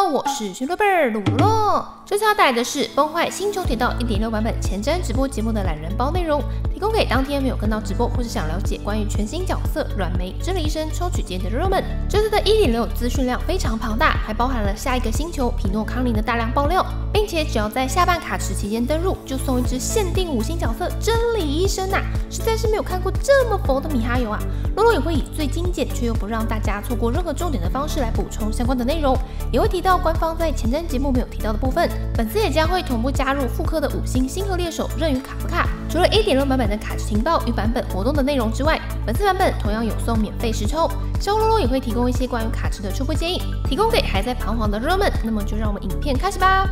我是学罗贝尔鲁洛。这次要带来的是崩坏星穹铁道 1.6 版本前瞻直播节目的懒人包内容，提供给当天没有跟到直播或是想了解关于全新角色软梅、真理医生抽取间的热们。这次的 1.6 资讯量非常庞大，还包含了下一个星球匹诺康林的大量爆料，并且只要在下半卡池期间登入，就送一只限定5星角色真理医生啊！实在是没有看过这么佛的米哈游啊！洛洛也会以最精简却又不让大家错过任何重点的方式来补充相关的内容，也会提到官方在前瞻节目没有提到的部分。本次也将会同步加入复刻的5星星河猎手刃与卡夫卡。除了 1.6 版本的卡池情报与版本活动的内容之外，本次版本同样有送免费实抽。稍后洛洛也会提供一些关于卡池的初步建议，提供给还在彷徨的热们。那么就让我们影片开始吧。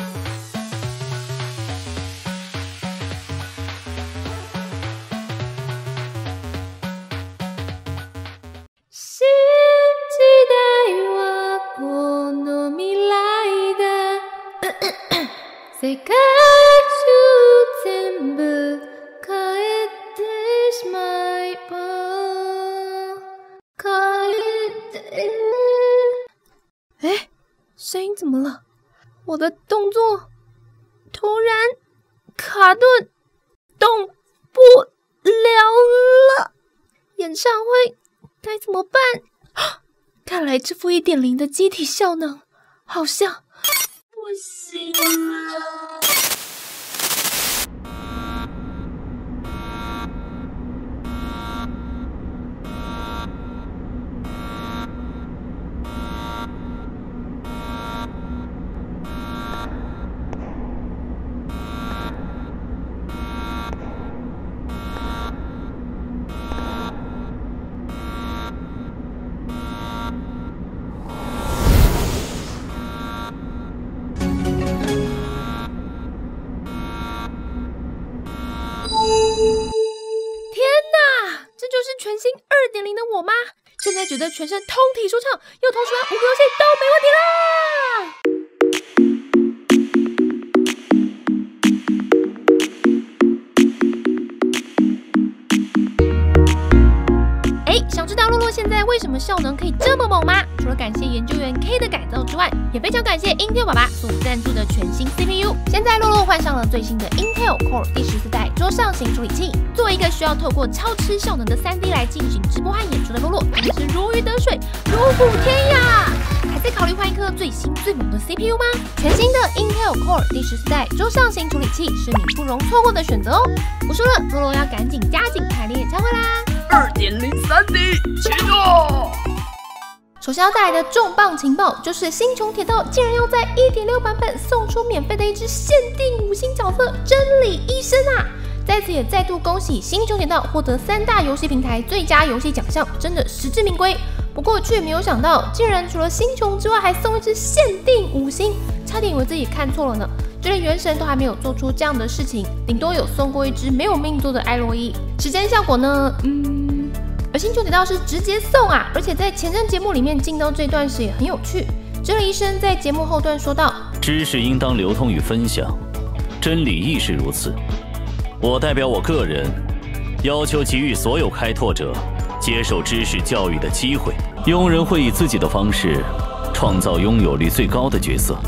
信じないはこの未来だ世界中全部変えてしまえば変えて声音怎么了？我的动作突然卡顿动不了了，演唱会该怎么办？看来这副 1.0 的机体效能好像不行了。全新 2.0 的我吗？现在觉得全身通体舒畅，又同时玩5个游戏都没问题啦！想知道洛洛现在为什么效能可以这么猛吗？除了感谢研究员 K 的改造之外，也非常感谢 Intel 爸爸所赞助的全新 CPU。现在洛洛换上了最新的 Intel Core 第14代桌上型处理器。作为一个需要透过超吃效能的3D 来进行直播和演出的洛洛，真的是如鱼得水，如虎添翼。还在考虑换一颗最新最猛的 CPU 吗？全新的 Intel Core 第14代桌上型处理器是你不容错过的选择哦。不说了，洛洛要赶紧加紧排练演唱会啦！2.0 3D 启动。首先要带来的重磅情报就是星穹铁道竟然要在 1.6 版本送出免费的一只限定5星角色真理医生啊！在此也再度恭喜星穹铁道获得3大游戏平台最佳游戏奖项，真的实至名归。不过却没有想到，竟然除了星穹之外还送一只限定5星，差点以为自己看错了呢。就连原神都还没有做出这样的事情，顶多有送过一只没有命座的艾洛伊。时间效果呢？而星穹铁道是直接送啊！而且在前瞻节目里面进到这段时也很有趣。真理医生在节目后段说道：“ 知识应当流通与分享，真理亦是如此。我代表我个人，要求给予所有开拓者接受知识教育的机会。庸人会以自己的方式创造拥有率最高的角色。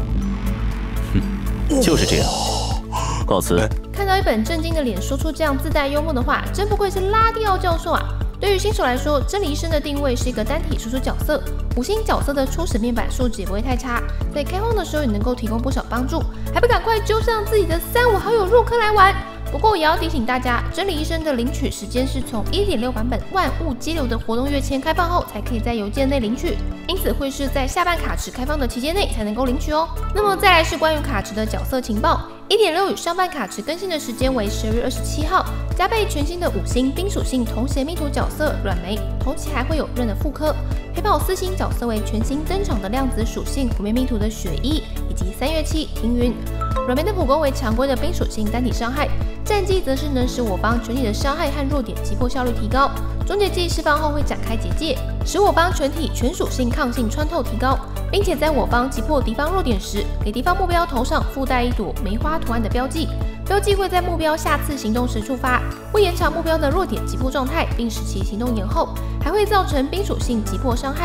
就是这样。告辞。” 看到一本正经的脸说出这样自带幽默的话，真不愧是拉蒂奥教授啊！对于新手来说，真理医生的定位是一个单体输出角色，5星角色的初始面板数值也不会太差，在开荒的时候也能够提供不少帮助，还不赶快揪上自己的3、5好友入坑来玩！不过也要提醒大家，真理医生的领取时间是从 1.6 版本万物激流的活动月签开放后才可以在邮件内领取，因此会是在下半卡池开放的期间内才能够领取哦。那么再来是关于卡池的角色情报。1.6 与上半卡池更新的时间为12月27号，加倍全新的5星冰属性同血命图角色软梅，同期还会有刃的复刻，陪跑4星角色为全新登场的量子属性火灭命图的雪衣，以及3月7停云。软梅的普攻为常规的冰属性单体伤害，战绩则是能使我方全体的伤害和弱点击破效率提高。终结技释放后会展开结界，使我方全体全属性抗性穿透提高，并且在我方击破敌方弱点时，给敌方目标头上附带一朵梅花图案的标记。标记会在目标下次行动时触发，会延长目标的弱点击破状态，并使其行动延后，还会造成冰属性击破伤害。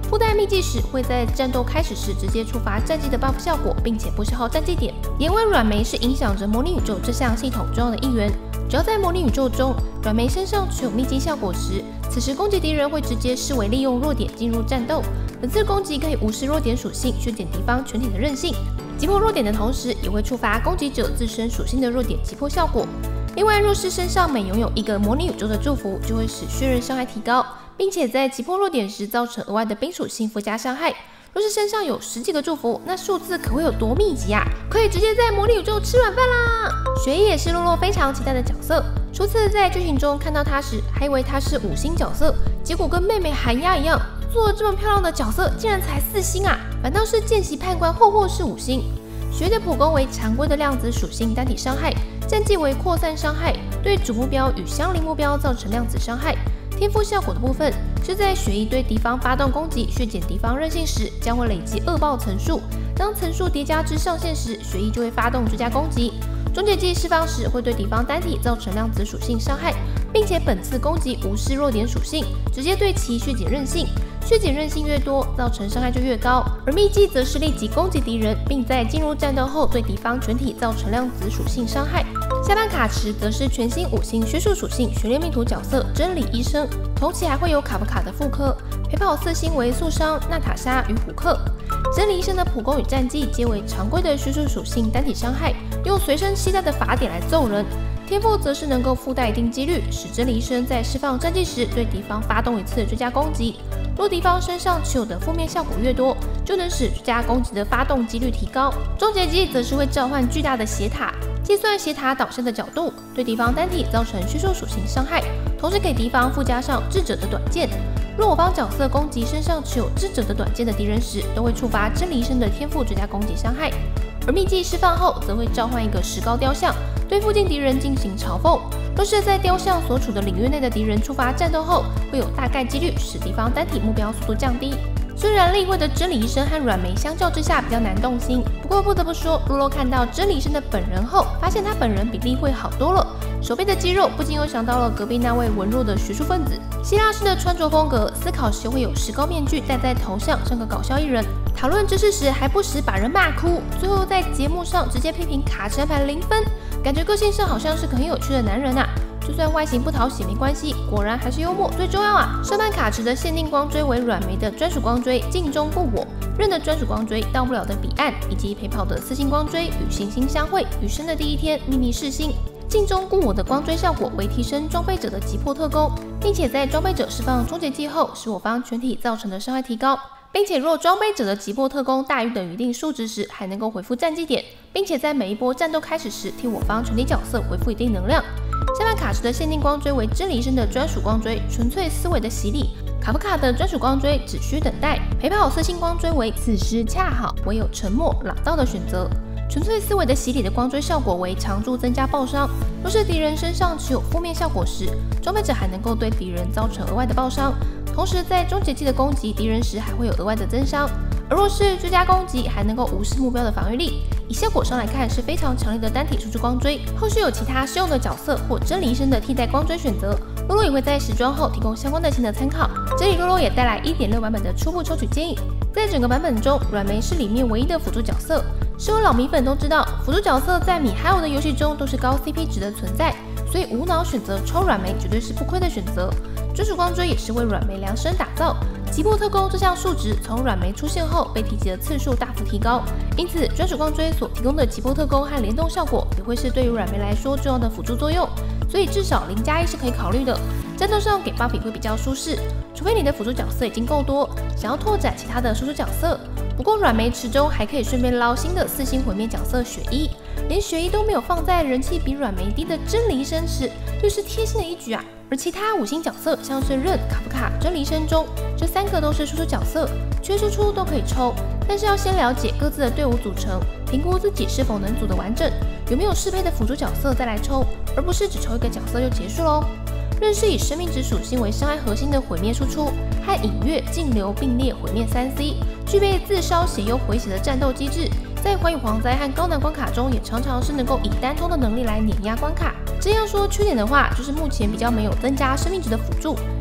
附带秘技时会在战斗开始时直接触发战绩的 buff 效果，并且不消耗战绩点。也因为软莓是影响着模拟宇宙这项系统重要的一员，只要在模拟宇宙中软莓身上持有秘技效果时，此时攻击敌人会直接视为利用弱点进入战斗。本次攻击可以无视弱点属性，削减敌方全体的韧性，击破弱点的同时，也会触发攻击者自身属性的弱点击破效果。另外，若是身上每拥有一个模拟宇宙的祝福，就会使血刃伤害提高，并且在击破弱点时造成额外的冰属性附加伤害。若是身上有10几个祝福，那数字可会有多密集啊！可以直接在模拟宇宙吃软饭啦！雪衣也是洛洛非常期待的角色。初次在剧情中看到他时，还以为他是5星角色，结果跟妹妹寒鸦一样，做了这么漂亮的角色，竟然才4星啊！反倒是见习判官霍霍是5星。雪衣的普攻为常规的量子属性单体伤害，战绩为扩散伤害，对主目标与相邻目标造成量子伤害。天赋效果的部分是在雪衣对敌方发动攻击，削减敌方韧性时，将会累积恶爆层数。当层数叠加至上限时，雪衣就会发动追加攻击。终结技释放时，会对敌方单体造成量子属性伤害，并且本次攻击无视弱点属性，直接对其削减韧性。削减韧性越多，造成伤害就越高。而秘技则是立即攻击敌人，并在进入战斗后对敌方全体造成量子属性伤害。下半卡池则是全新5星学术属性学猎命途角色真理医生，同期还会有卡夫卡的复刻，陪跑4星为素商、娜塔莎与虎克。真理医生的普攻与战绩皆为常规的学术属性单体伤害，用随身携带的法典来揍人。天赋则是能够附带一定几率，使真理医生在释放战绩时对敌方发动一次追加攻击。若敌方身上持有的负面效果越多，就能使追加攻击的发动几率提高。终结技则是会召唤巨大的血塔，计算血塔导向的角度，对敌方单体造成虚数属性伤害，同时给敌方附加上智者的短剑。若我方角色攻击身上持有智者的短剑的敌人时，都会触发真理医生的天赋追加攻击伤害。而秘技释放后，则会召唤一个石膏雕像，对附近敌人进行嘲讽。若是在雕像所处的领域内的敌人触发战斗后，会有大概几率使敌方单体目标速度降低。虽然立位的真理医生和软莓相较之下比较难动心，不过不得不说，洛洛看到真理医生的本人后，发现他本人比例会好多了。手背的肌肉不禁又想到了隔壁那位文弱的学术分子。希腊式的穿着风格，思考时会有石膏面具戴在头上，像个搞笑艺人。讨论知识时还不时把人骂哭，最后在节目上直接批评卡池安排0分，感觉个性上好像是个很有趣的男人啊。就算外形不讨喜没关系，果然还是幽默最重要啊！上半卡池的限定光锥为软莓的专属光锥镜中故我，刃的专属光锥到不了的彼岸，以及陪跑的4星光锥与行星相会，余生的第一天秘密试星。镜中故我的光锥效果为提升装备者的击破特攻，并且在装备者释放终结技后，使我方全体造成的伤害提高。并且若装备者的击破特攻大于等于一定数值时，还能够回复战绩点，并且在每一波战斗开始时替我方全体角色回复一定能量。下半卡池的限定光锥为真理医生的专属光锥纯粹思维的洗礼，卡夫卡的专属光锥只需等待，陪跑4星光锥为此时恰好，唯有沉默老道的选择。纯粹思维的洗礼的光锥效果为常驻增加爆伤，若是敌人身上持有负面效果时，装备者还能够对敌人造成额外的爆伤，同时在终结技的攻击敌人时还会有额外的增伤。而若是追加攻击，还能够无视目标的防御力。以效果上来看，是非常强力的单体输出光锥。后续有其他适用的角色或真理医生的替代光锥选择，洛洛也会在时装后提供相关的心得参考。这里洛洛也带来 1.6 版本的初步抽取建议。在整个版本中，软莓是里面唯一的辅助角色。身为老米粉都知道，辅助角色在米哈游的游戏中都是高 CP 值的存在，所以无脑选择抽软莓绝对是不亏的选择。专属光锥也是为软莓量身打造，击破特攻这项数值从软莓出现后被提及的次数大幅提高，因此专属光锥所提供的击破特攻和联动效果也会是对于软莓来说重要的辅助作用，所以至少0+1是可以考虑的。战斗上给 buff 会比较舒适，除非你的辅助角色已经够多，想要拓展其他的输出角色。不过软莓池中还可以顺便捞新的4星毁灭角色雪衣，连雪衣都没有放在人气比软莓低的真理医生池，就是贴心的一举啊。而其他5星角色像是刃、卡夫卡、真理医生中，这3个都是输出角色，缺输出都可以抽，但是要先了解各自的队伍组成，评估自己是否能组得完整，有没有适配的辅助角色再来抽，而不是只抽一个角色就结束喽。刃是以生命值属性为伤害核心的毁灭输出，和隐月、净流并列毁灭3C， 具备自烧血又回血的战斗机制，在环宇蝗灾和高难关卡中也常常是能够以单通的能力来碾压关卡。这样说缺点的话，就是目前比较没有增加生命值的辅助，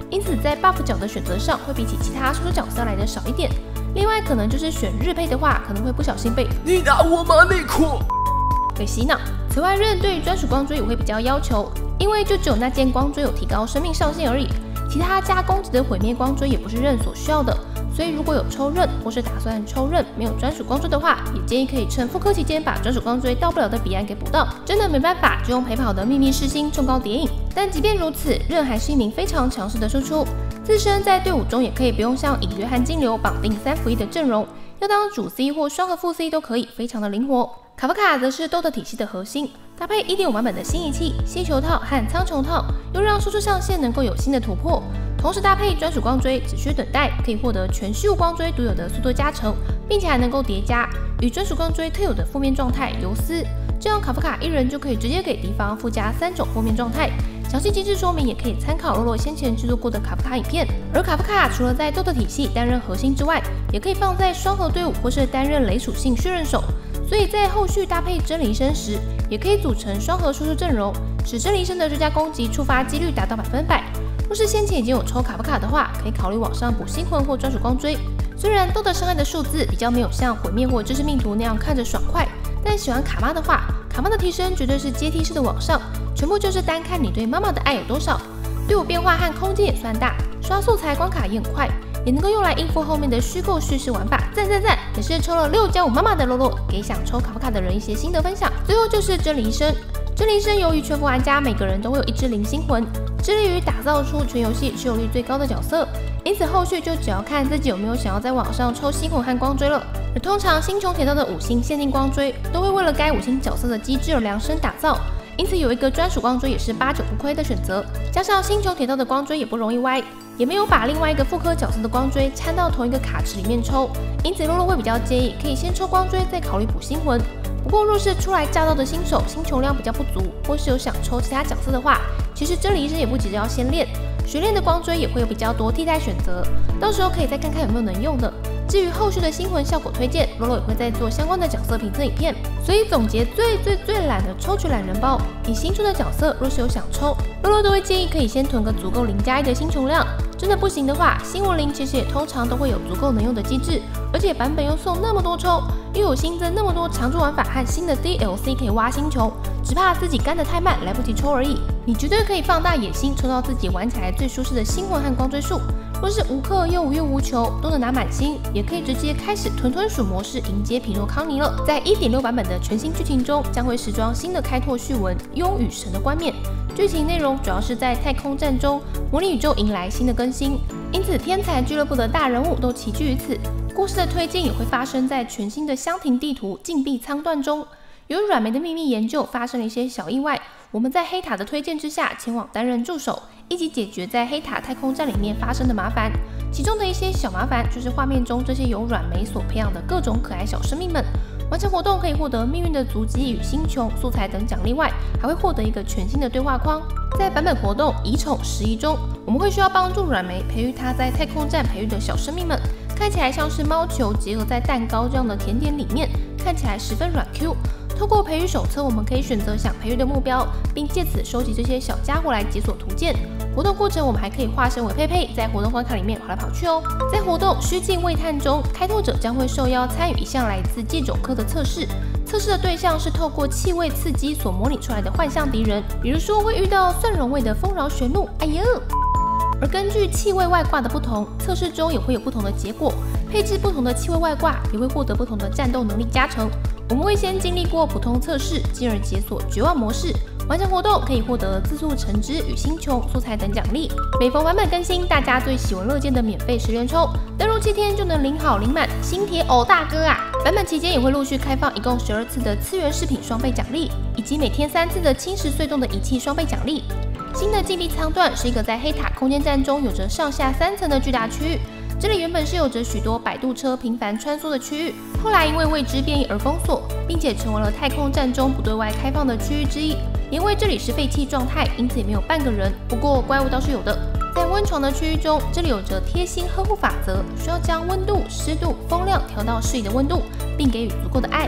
因此在 buff 角的选择上会比起其他输出角色来的少一点。另外可能就是选日配的话，可能会不小心被你拿我马内裤给洗脑。此外，刃对于专属光锥也会比较要求，因为就只有那件光锥有提高生命上限而已，其他加攻击的毁灭光锥也不是刃所需要的。所以如果有抽刃或是打算抽刃没有专属光锥的话，也建议可以趁复刻期间把专属光锥到不了的彼岸给补到。真的没办法，就用陪跑的秘密世星重高谍影。但即便如此，刃还是一名非常强势的输出，自身在队伍中也可以不用像隐约和金流绑定3辅1的阵容，要当主 C 或双核副 C 都可以，非常的灵活。卡夫卡则是豆的体系的核心，搭配 1.5 版本的新仪器、吸球套和苍穹套，又让输出上限能够有新的突破。同时搭配专属光锥，只需等待可以获得全虚无光锥独有的速度加成，并且还能够叠加与专属光锥特有的负面状态游丝，这样卡夫卡一人就可以直接给敌方附加3种负面状态。详细机制说明也可以参考洛洛先前制作过的卡夫卡影片。而卡夫卡除了在豆豆体系担任核心之外，也可以放在双核队伍或是担任雷属性血刃手，所以在后续搭配真理医生时，也可以组成双核输出阵容，使真理医生的最佳攻击触发几率达到100%。若是先前已经有抽卡夫卡的话，可以考虑往上补星魂或专属光锥。虽然豆的伤害的数字比较没有像毁灭或知识命途那样看着爽快，但喜欢卡妈的话，卡妈的提升绝对是阶梯式的往上，全部就是单看你对妈妈的爱有多少。队伍变化和空间也算大，刷素材关卡也很快，也能够用来应付后面的虚构叙事玩法，赞！也是抽了6+5妈妈的洛洛，给想抽卡夫卡的人一些心得分享。最后就是真理医生，真理医生由于全服玩家每个人都会有一只灵星魂，致力于打造出全游戏持有率最高的角色，因此后续就只要看自己有没有想要在网上抽星魂和光锥了。而通常星穹铁道的5星限定光锥都会为了该5星角色的机制而量身打造，因此有一个专属光锥也是8、9不亏的选择。加上星穹铁道的光锥也不容易歪，也没有把另外一个复刻角色的光锥掺到同一个卡池里面抽，因此洛洛会比较建议可以先抽光锥再考虑补星魂。不过若是初来乍到的新手，星球量比较不足，或是有想抽其他角色的话，其实真理医生也不急着要先练，学练的光锥也会有比较多替代选择，到时候可以再看看有没有能用的。至于后续的星魂效果推荐，洛洛也会再做相关的角色评测影片。所以总结最懒的抽取懒人包，你新出的角色若是有想抽，洛洛都会建议可以先囤个足够0+1的星球量。真的不行的话，星魂灵其实也通常都会有足够能用的机制，而且版本又送那么多抽，又有新增那么多常驻玩法和新的 DLC 可以挖星球，只怕自己干得太慢，来不及抽而已。你绝对可以放大野心，抽到自己玩起来最舒适的星魂和光锥数。若是无氪又无欲无求，都能拿满星，也可以直接开始屯鼠模式迎接匹诺康尼了。在 1.6 版本的全新剧情中，将会时装新的开拓序文庸与神的冠冕。剧情内容主要是在太空战中，模拟宇宙迎来新的更新，因此天才俱乐部的大人物都齐聚于此。故事的推进也会发生在全新的香亭地图禁闭仓段中。由于软梅的秘密研究发生了一些小意外，我们在黑塔的推荐之下前往担任助手，一起解决在黑塔太空站里面发生的麻烦。其中的一些小麻烦就是画面中这些由软梅所培养的各种可爱小生命们。完成活动可以获得命运的足迹与星穹素材等奖励外，还会获得一个全新的对话框。在版本活动遗宠11中，我们会需要帮助软梅培育她在太空站培育的小生命们，看起来像是猫球结合在蛋糕这样的甜点里面，看起来十分软 Q。透过培育手册，我们可以选择想培育的目标，并借此收集这些小家伙来解锁图鉴。活动过程我们还可以化身为佩佩，在活动关卡里面跑来跑去哦。在活动虚境未探中，开拓者将会受邀参与一项来自戒酒科的测试。测试的对象是透过气味刺激所模拟出来的幻象敌人，比如说会遇到蒜蓉味的丰饶玄怒，哎呦！而根据气味外挂的不同，测试中也会有不同的结果。配置不同的气味外挂，也会获得不同的战斗能力加成。我们会先经历过普通测试，进而解锁绝望模式。完成活动可以获得自助橙汁与星穹素材等奖励。每逢版本更新，大家最喜闻乐见的免费10连抽，登录7天就能领好领满新铁偶大哥啊！版本期间也会陆续开放一共12次的次元饰品双倍奖励，以及每天3次的侵蚀碎洞的仪器双倍奖励。新的禁闭仓段是一个在黑塔空间站中有着上下3层的巨大区域。这里原本是有着许多摆渡车频繁穿梭的区域，后来因为未知变异而封锁，并且成为了太空站中不对外开放的区域之一。因为这里是废弃状态，因此也没有半个人，不过怪物倒是有的。在温床的区域中，这里有着贴心呵护法则，需要将温度、湿度、风量调到适宜的温度，并给予足够的爱。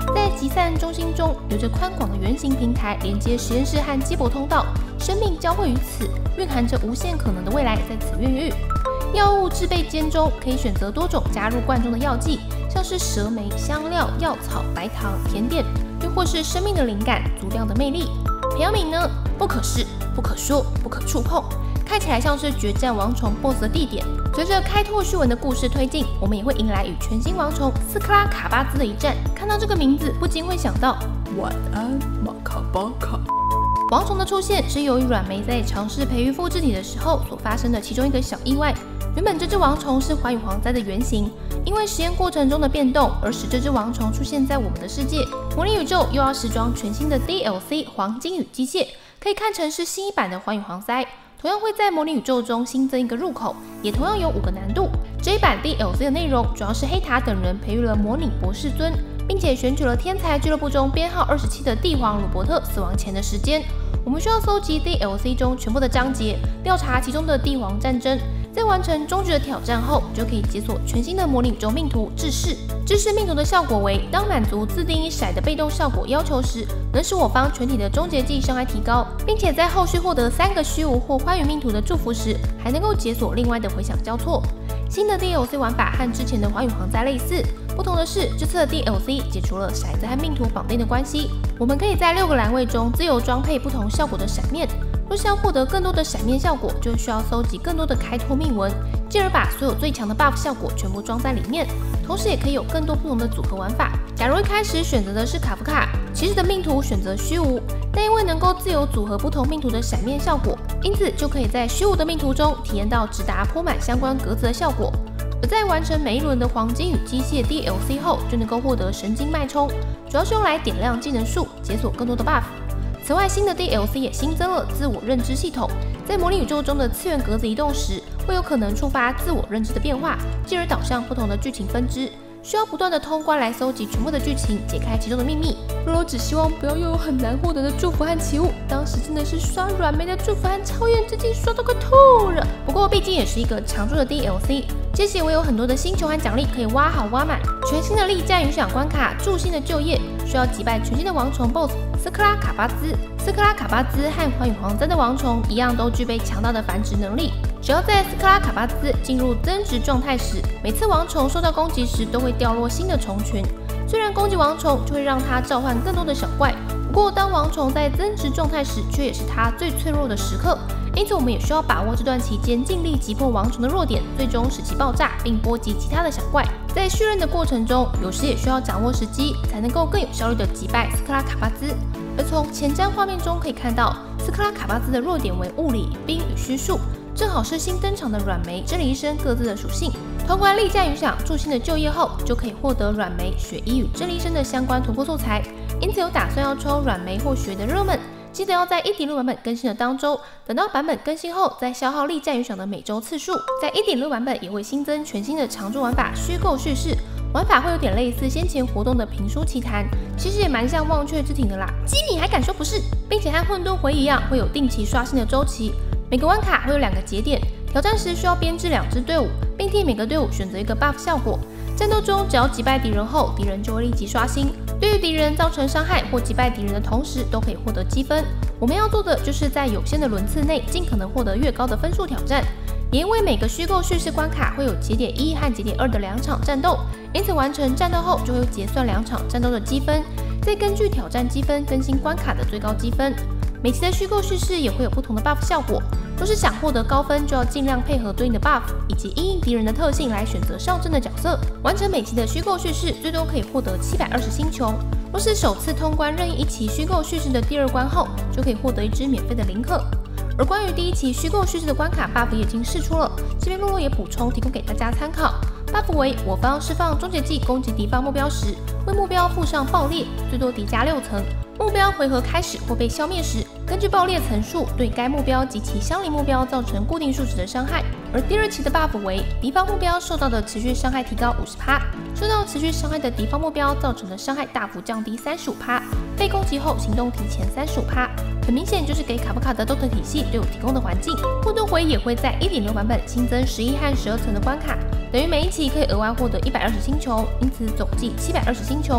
在集散中心中，有着宽广的圆形平台连接实验室和接驳通道，生命交汇于此，蕴含着无限可能的未来在此孕育。药物制备间中可以选择多种加入罐中的药剂，像是蛇莓、香料、药草、白糖、甜点，又或是生命的灵感、足量的魅力。标明呢，不可视、不可说、不可触碰，看起来像是决战王虫 BOSS 的地点。随着开拓序文的故事推进，我们也会迎来与全新王虫斯克拉卡巴兹的一战。看到这个名字，不禁会想到晚安，马卡巴卡。 王虫的出现是由于软酶在尝试培育复制体的时候所发生的其中一个小意外。原本这只王虫是环宇蝗灾的原型，因为实验过程中的变动而使这只王虫出现在我们的世界。魔力宇宙又要时装全新的 DLC 黄金与机械，可以看成是新一版的环宇蝗灾。同样会在魔力宇宙中新增一个入口，也同样有5个难度。这一版 DLC 的内容主要是黑塔等人培育了模拟博士尊，并且选取了天才俱乐部中编号27的帝皇鲁伯特死亡前的时间。我们需要搜集 DLC 中全部的章节，调查其中的帝皇战争。在完成终局的挑战后，就可以解锁全新的魔力宇宙命图制式。制式命图的效果为，当满足自定义骰的被动效果要求时，能使我方全体的终结技伤害提高，并且在后续获得3个虚无或欢愉命图的祝福时，还能够解锁另外的回响交错。新的 DLC 玩法和之前的环宇蝗灾类似，不同的是，这次的 DLC 解除了骰子和命图绑定的关系，我们可以在6个栏位中自由装配不同效果的闪面。若是要获得更多的闪面效果，就需要搜集更多的开拓命文，进而把所有最强的 buff 效果全部装在里面。同时也可以有更多不同的组合玩法。假如一开始选择的是卡夫卡，骑士的命图选择虚无，但因为能够自由组合不同命图的闪面效果，因此就可以在虚无的命图中体验到直达铺满相关格子的效果。而在完成每一轮的黄金与机械 DLC 后，就能够获得神经脉冲，主要是用来点亮技能树，解锁更多的 buff。此外，新的 DLC 也新增了自我认知系统，在魔力宇宙中的次元格子移动时，会有可能触发自我认知的变化，进而导向不同的剧情分支，需要不断的通关来搜集全部的剧情，解开其中的秘密。洛洛只希望不要又有很难获得的祝福和奇物，当时真的是刷软莓的祝福和超验之境刷到快吐了。不过毕竟也是一个常驻的 DLC， 这些我有很多的星球和奖励可以挖好挖满。全新的力战影响关卡助星的就业，需要击败全新的王虫 BOSS 斯克拉卡巴兹。斯克拉卡巴兹和环宇蝗灾的王虫一样，都具备强大的繁殖能力。只要在斯克拉卡巴兹进入增殖状态时，每次王虫受到攻击时都会掉落新的虫群。虽然攻击王虫就会让它召唤更多的小怪，不过当王虫在增殖状态时，却也是它最脆弱的时刻。因此，我们也需要把握这段期间，尽力击破王虫的弱点，最终使其爆炸，并波及其他的小怪。在续刃的过程中，有时也需要掌握时机，才能够更有效率的击败斯克拉卡巴兹。而从前瞻画面中可以看到，斯克拉卡巴兹的弱点为物理、冰与虚数，正好是新登场的软莓、真理医生各自的属性。通关力战影响助星的就业后，就可以获得软莓、血衣与真理医生的相关突破素材。因此有打算要抽软莓或血的热门，记得要在1.6版本更新的当周，等到版本更新后再消耗力战影响的每周次数。在1.6版本也会新增全新的常驻玩法虚构叙事，玩法会有点类似先前活动的评书奇谈，其实也蛮像忘却之庭的啦。基米还敢说不是，并且和混沌回忆一样，会有定期刷新的周期。每个关卡会有2个节点，挑战时需要编制2支队伍，并替每个队伍选择一个 buff 效果。战斗中只要击败敌人后，敌人就会立即刷新，对于敌人造成伤害或击败敌人的同时，都可以获得积分。我们要做的就是在有限的轮次内，尽可能获得越高的分数挑战。也因为每个虚构叙事关卡会有节点1和节点2的2场战斗，因此完成战斗后就会结算2场战斗的积分，再根据挑战积分更新关卡的最高积分。每期的虚构叙事也会有不同的 buff 效果，若是想获得高分，就要尽量配合对应的 buff 以及因应敌人的特性来选择上阵的角色。完成每期的虚构叙事，最多可以获得720星球。若是首次通关任意一期虚构叙事的第2关后，就可以获得1支免费的林克。而关于第1期虚构叙事的关卡 buff 也已经释出了，这边洛洛也补充提供给大家参考。buff 为我方释放终结技攻击敌方目标时，为目标附上爆裂，最多叠加6层。目标回合开始或被消灭时，根据爆裂层数对该目标及其相邻目标造成固定数值的伤害。而第2期的 buff 为敌方目标受到的持续伤害提高50%，受到持续伤害的敌方目标造成的伤害大幅降低35%，被攻击后行动提前35%。很明显就是给卡夫卡的 DOTA 体系对我提供的环境。混沌回忆也会在1.6版本新增11和12层的关卡，等于每一期可以额外获得120星球，因此总计720星球。大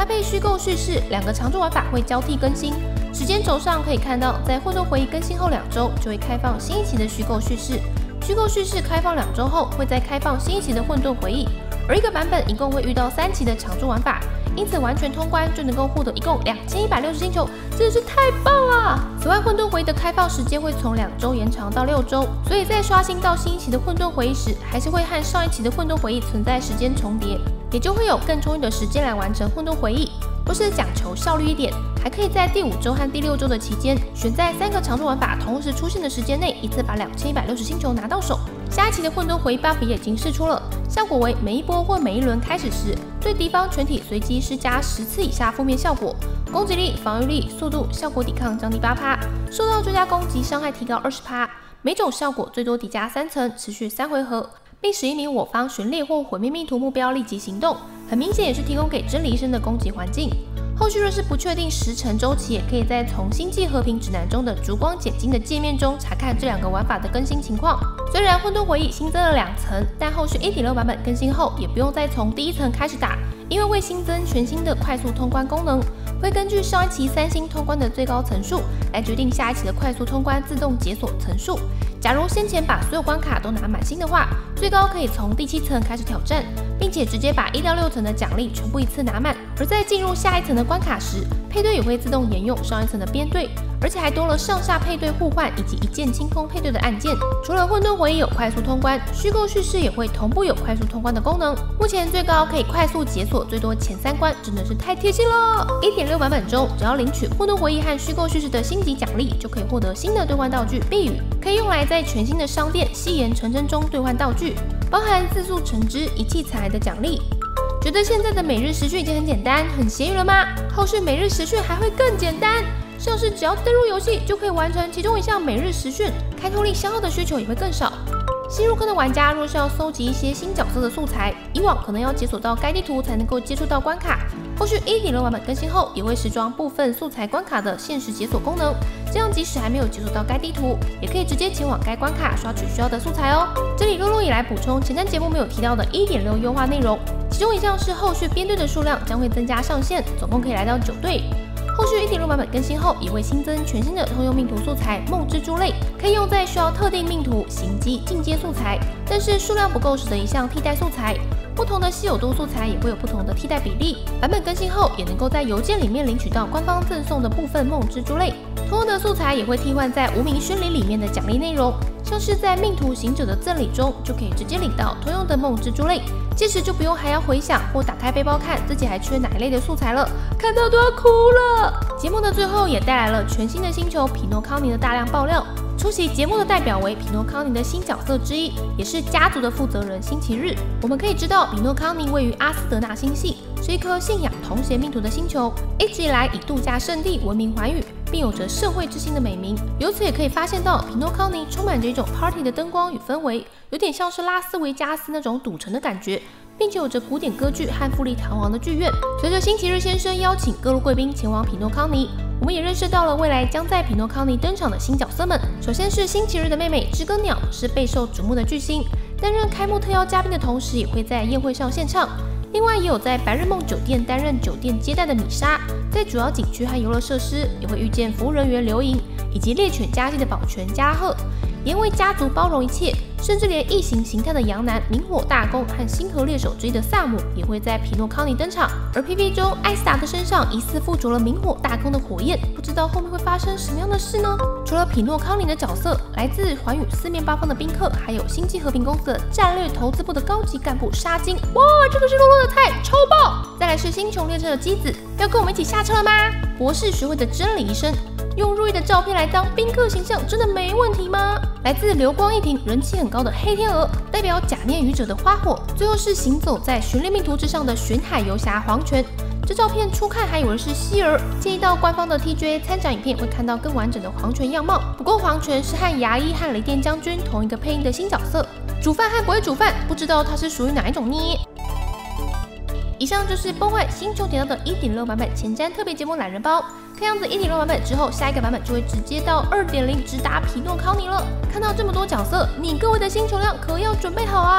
搭配虚构叙事，2个常驻玩法会交替更新。时间轴上可以看到，在混沌回忆更新后2周就会开放新一期的虚构叙事，虚构叙事开放2周后会再开放新一期的混沌回忆，而一个版本一共会遇到3期的常驻玩法，因此完全通关就能够获得一共2160星球，真的是太棒了！此外，混沌回忆的开放时间会从2周延长到6周，所以在刷新到新一期的混沌回忆时，还是会和上一期的混沌回忆存在时间重叠，也就会有更充裕的时间来完成混沌回忆。若是讲求效率一点，还可以在第5周和第6周的期间，选在3个常驻玩法同时出现的时间内，一次把2160星球拿到手。下一期的混沌回忆 buff 也已经释出了，效果为每一波或每一轮开始时，对敌方全体随机施加10次以下负面效果，攻击力、防御力、速度、效果抵抗降低8%，受到追加攻击伤害提高20%，每种效果最多叠加3层，持续3回合，并使一名我方寻猎或毁灭命途目标立即行动，很明显也是提供给真理医生的攻击环境。后续若是不确定时程周期，也可以在从星际和平指南中的烛光解禁的界面中查看这2个玩法的更新情况。虽然混沌回忆新增了2层，但后续 1.6 版本更新后也不用再从第1层开始打，因为会新增全新的快速通关功能，会根据上一期3星通关的最高层数来决定下一期的快速通关自动解锁层数。假如先前把所有关卡都拿满星的话，最高可以从第7层开始挑战，并且直接把1到6层的奖励全部一次拿满。而在进入下一层的关卡时，配对也会自动沿用上一层的编队，而且还多了上下配对互换以及一键清空配对的按键。除了混沌回忆有快速通关，虚构叙事也会同步有快速通关的功能。目前最高可以快速解锁最多前3关，真的是太贴心了。1.6 版本中，只要领取混沌回忆和虚构叙事的星级奖励，就可以获得新的兑换道具碧羽，可以用来在全新的商店夕颜城真中兑换道具，包含自速橙汁、一气才的奖励。觉得现在的每日时讯已经很简单、很闲鱼了吗？后续每日时讯还会更简单，像是只要登入游戏就可以完成其中一项每日时讯，开拓力消耗的需求也会更少。新入坑的玩家若是要搜集一些新角色的素材，以往可能要解锁到该地图才能够接触到关卡，后续 1.6 版本更新后也会时装部分素材关卡的限时解锁功能，这样即使还没有解锁到该地图，也可以直接前往该关卡刷取需要的素材哦。这里露露也来补充前瞻节目没有提到的 1.6 优化内容，其中一项是后续编队的数量将会增加上限，总共可以来到9队。后续 1.6 版本更新后，也会新增全新的通用命图素材梦蜘蛛类，可以用在需要特定命图、行迹、进阶素材，但是数量不够时的一项替代素材。不同的稀有度素材也会有不同的替代比例。版本更新后，也能够在邮件里面领取到官方赠送的部分梦蜘蛛类。通用的素材也会替换在无名宣礼里面的奖励内容，像是在命途行者的赠礼中，就可以直接领到通用的梦蜘蛛类，届时就不用还要回想或打开背包看自己还缺哪一类的素材了，看到都要哭了。节目的最后也带来了全新的星球匹诺康尼的大量爆料。出席节目的代表为匹诺康尼的新角色之一，也是家族的负责人星期日。我们可以知道，匹诺康尼位于阿斯德纳星系，是一颗信仰同邪命途的星球，一直以来以度假胜地闻名寰宇，并有着社会之星的美名。由此也可以发现到，匹诺康尼充满着一种 party 的灯光与氛围，有点像是拉斯维加斯那种赌城的感觉，并且有着古典歌剧和富丽堂皇的剧院。随着星期日先生邀请各路贵宾前往匹诺康尼，我们也认识到了未来将在匹诺康尼登场的新角色们。首先是星期日的妹妹知更鸟，是备受瞩目的巨星，担任开幕特邀嘉宾的同时，也会在宴会上献唱。另外也有在白日梦酒店担任酒店接待的米莎，在主要景区和游乐设施也会遇见服务人员刘莹，以及猎犬家系的保全加贺。也为家族包容一切，甚至连异形形态的羊男明火大公和星河猎手之一的萨姆也会在匹诺康尼登场。而 PP 中艾斯达的身上疑似附着了明火大公的火焰，不知道后面会发生什么样的事呢？除了匹诺康尼的角色，来自寰宇四面八方的宾客，还有星际和平公司的战略投资部的高级干部沙金。哇，这个是洛洛的菜，超爆！再来是星穹列车的机子，要跟我们一起下车了吗？博士学会的真理医生。用如意的照片来当宾客形象，真的没问题吗？来自流光一庭，人气很高的黑天鹅，代表假面愚者的花火。最后是行走在寻猎命途之上的巡海游侠黄泉。这照片初看还以为是希儿，建议到官方的 TGA 参展影片会看到更完整的黄泉样貌。不过黄泉是和牙医和雷电将军同一个配音的新角色。煮饭和不会煮饭，不知道他是属于哪一种呢？以上就是崩坏星球铁道的 1.6 版本前瞻特别节目懒人包。看样子1.6版本之后，下一个版本就会直接到2.0直达匹诺康尼了。看到这么多角色，你各位的星球量可要准备好啊！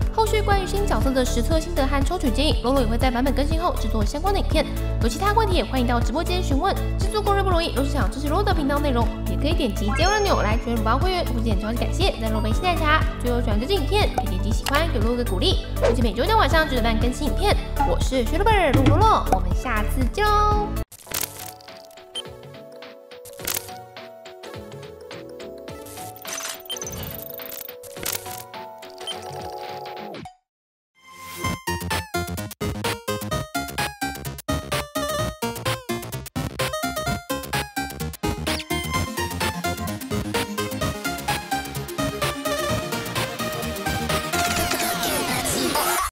后续关于新角色的实测心得和抽取建议，洛洛也会在版本更新后制作相关的影片。有其他问题也欢迎到直播间询问。制作攻略不容易，若是想支持洛洛的频道内容，也可以点击加按钮来全乳包会员，不点超级感谢，再落杯新奶茶。最后喜欢这支影片，可以点击喜欢给洛洛个鼓励。而且每周六晚上9点半更新影片。我是雪洛贝尔陆洛洛，我们下次见喽。